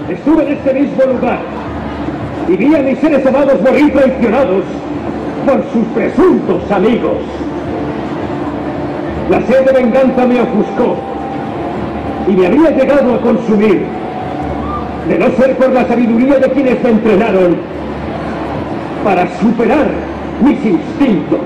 Estuve en este mismo lugar y vi a mis seres amados morir traicionados por sus presuntos amigos. La sed de venganza me ofuscó y me había llegado a consumir, de no ser por la sabiduría de quienes me entrenaron para superar mis instintos.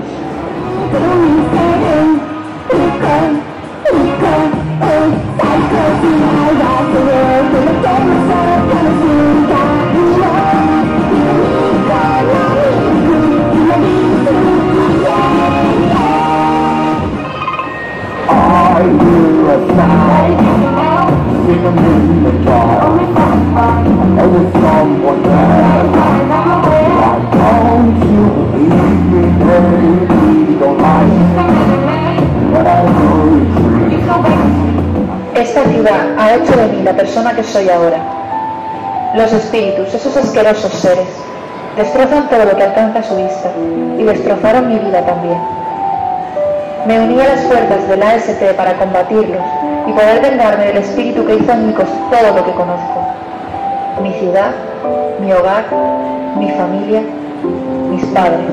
Esta ciudad ha hecho de mí la persona que soy ahora. Los espíritus, esos asquerosos seres, destrozan todo lo que alcanza a su vista y destrozaron mi vida también. Me uní a las fuerzas del AST para combatirlos y poder vengarme del espíritu que hizo añicos todo lo que conozco. Mi ciudad, mi hogar, mi familia, mis padres.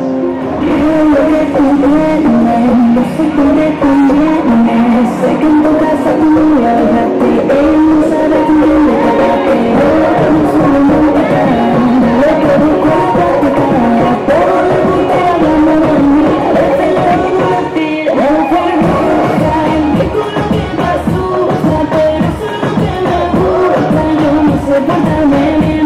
Sé que en tu casa tú me hablaste, él no sabe tu nombre, lo que busco es practicar, todo lo que te hablamos de mí, a veces le doy una tira, no fue nunca, que con lo que me asusta, pero eso es lo que me gusta, yo no sé portarme bien,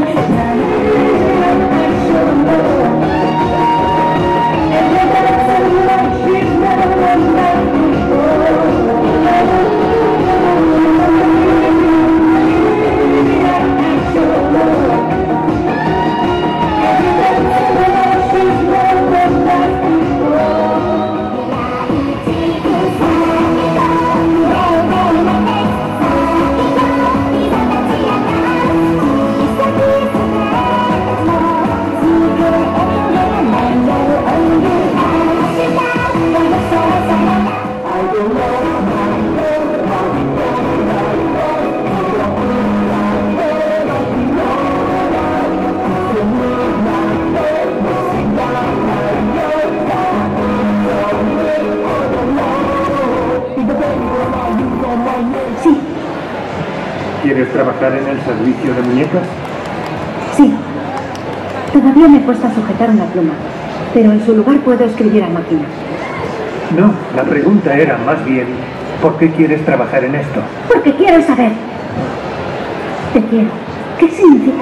¿Quieres trabajar en el servicio de muñecas? Sí. Todavía me cuesta sujetar una pluma, pero en su lugar puedo escribir a máquina. No, la pregunta era más bien, ¿por qué quieres trabajar en esto? Porque quiero saber. Te quiero. ¿Qué significa?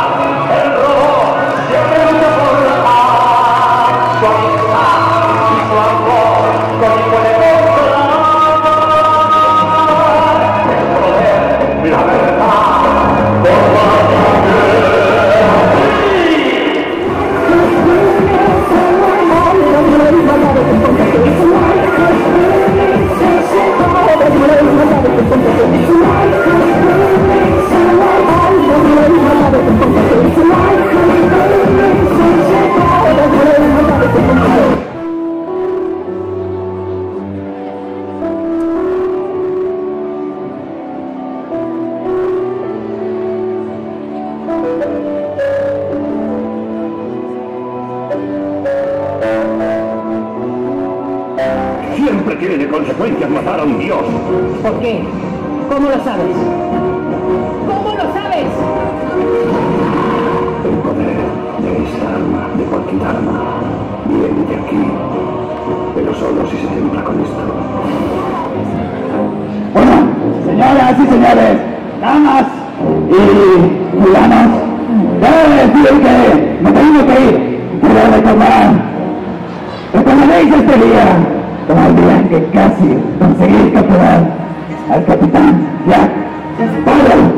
Siempre tiene consecuencias matar a un dios. ¿Por qué? ¿Cómo lo sabes? ¿Cómo lo sabes? El poder de esta arma, de cualquier arma, viene de aquí. Pero solo si se templa con esto. Bueno, señoras y señores, damas y fulanos, debo decir que me tengo que ir, pero recordaréis este día como el día en que casi conseguí capturar al capitán Jack Sparrow.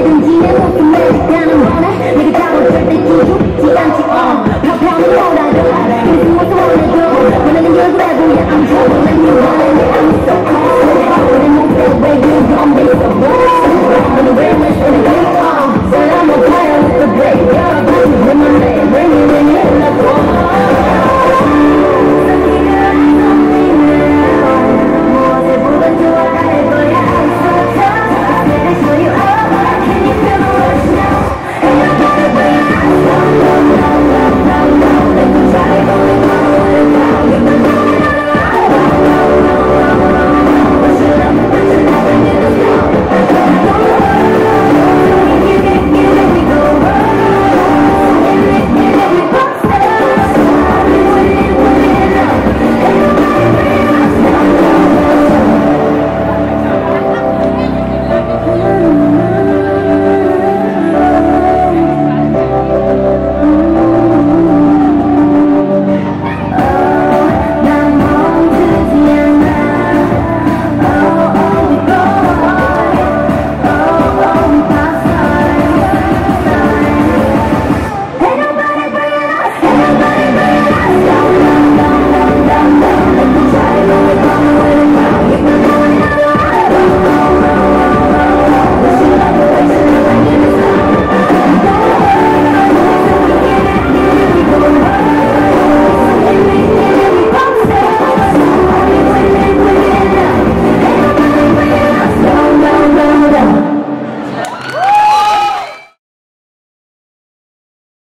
언제든지 내 모습 매직하는 원해 내가 잡아 절대 기죽지 않지 편히 몰아도 그래서 모습 원해도 원하는 결과에 보여 I'm trouble and you wanna